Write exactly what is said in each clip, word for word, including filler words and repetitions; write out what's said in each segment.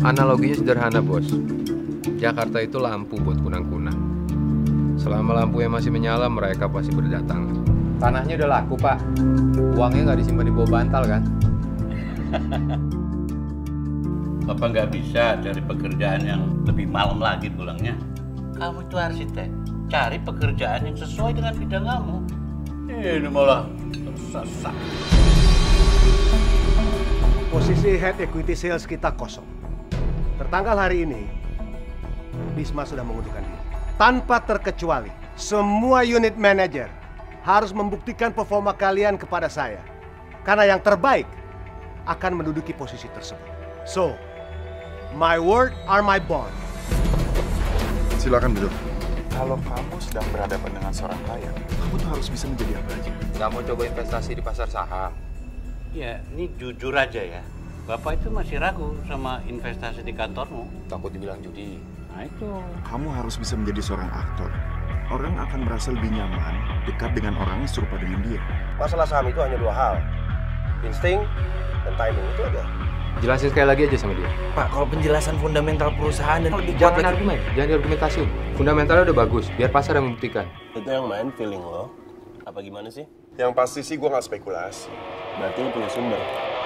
Analoginya sederhana, Bos. Jakarta itu lampu buat kunang-kunang. Selama lampunya masih menyala, mereka pasti berdatangan. Tanahnya udah laku, Pak. Uangnya nggak disimpan di bawah bantal, kan? Bapak nggak bisa cari pekerjaan yang lebih malam lagi pulangnya. Kamu itu arsitek, cari pekerjaan yang sesuai dengan bidang kamu. Ini malah tersesat. Posisi head equity sales kita kosong. Tertanggal hari ini, Bisma sudah mengundurkan diri. Tanpa terkecuali, semua unit manager harus membuktikan performa kalian kepada saya. Karena yang terbaik akan menduduki posisi tersebut. So, my word are my bond. Silakan duduk. Kalau kamu sedang berhadapan dengan seorang klien, kamu tuh harus bisa menjadi apa aja. Nggak mau coba investasi di pasar saham? Ya, ini jujur aja ya. Bapak itu masih ragu sama investasi di kantormu. Takut dibilang judi. Nah itu. Kamu harus bisa menjadi seorang aktor. Orang akan merasa lebih nyaman dekat dengan orang yang serupa dengan dia. Masalah saham itu hanya dua hal. Insting dan timing, itu aja. Jelasin sekali lagi aja sama dia. Pak, kalau penjelasan fundamental perusahaan dan lebih kuat Jangan lagi. argumen, jangan diargumentasiin. Fundamentalnya udah bagus, biar pasar yang membuktikan. Itu yang main feeling lo? Apa gimana sih? Yang pasti sih gue nggak spekulasi. Berarti lo punya sumber.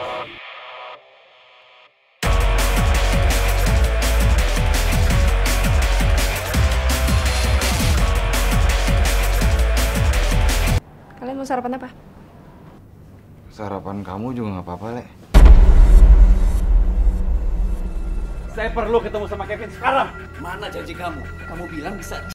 Kalian mau sarapan apa? Sarapan kamu juga nggak apa-apa, Le. Saya perlu ketemu sama Kevin sekarang. Mana janji kamu? Kamu bilang bisa